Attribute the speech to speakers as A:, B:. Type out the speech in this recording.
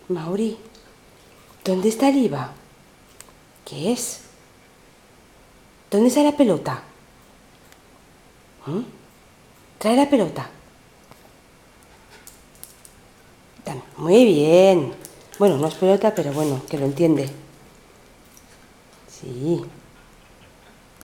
A: Mauri, ¿dónde está el IVA? ¿Qué es? ¿Dónde está la pelota? Trae la pelota. Dame. Muy bien. Bueno, no es pelota, pero bueno, que lo entiende. Sí.